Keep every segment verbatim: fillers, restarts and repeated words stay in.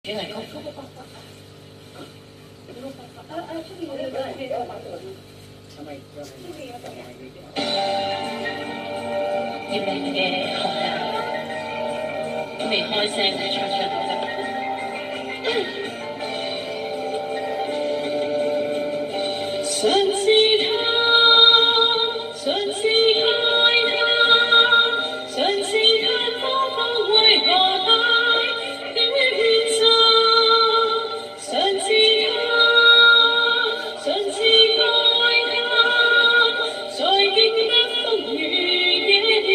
主題曲。葉玲嘅紅顏，未開聲就唱出。想知他，想知開他，想知他方法為何大的抉擇。想知他，想知開他，在經得風雨嘅地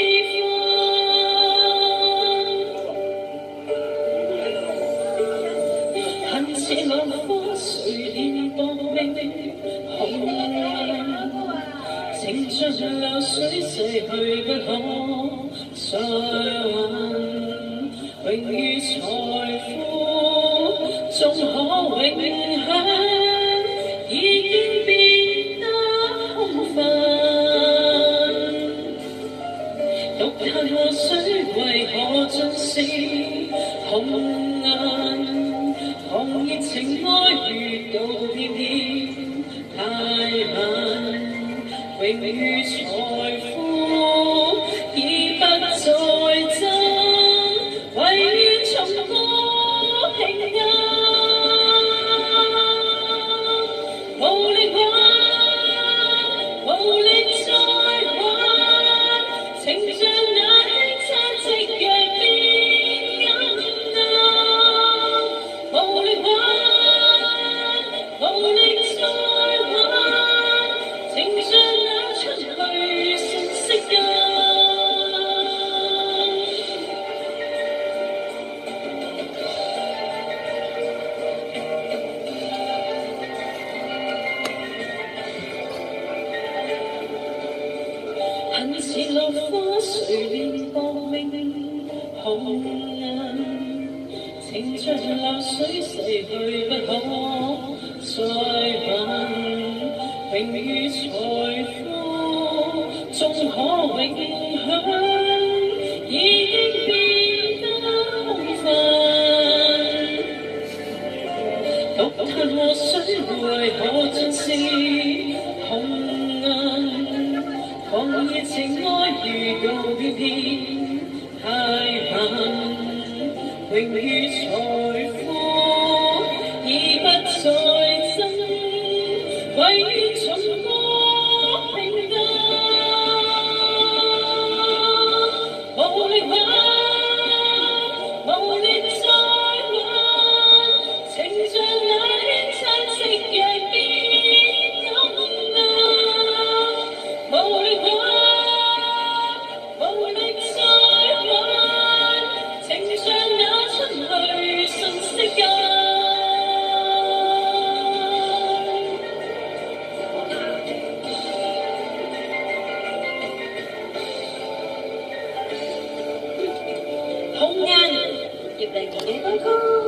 方，恨似浪花水臉薄命。紅顏，情像流水逝去不可再還，榮譽財富終可永享，已經變得空泛。獨嘆河水為何盡是紅顏，狂熱情愛遇到偏偏太晚，榮譽財富已不再爭，唯願重過平淡。無力挽，無力再挽，情像那輕紗夕陽變暗淡。無力挽，無力再挽。情像那出去信息間，恨似落花水臉薄命紅顏，情像流水逝去不可再還，榮譽財富終可永享，已經變得空泛。獨嘆河水為何盡是紅顏，狂熱情愛遇到偏偏太晚，榮譽財富已不再爭，唯願重過平淡。無力挽，無力再挽，情像那輕紗夕陽變暗淡。無力挽，無力再挽，情像那出去信息間。紅顏，葉玲嘅歌曲。